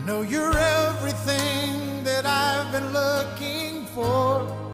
know you're everything that I've been looking for.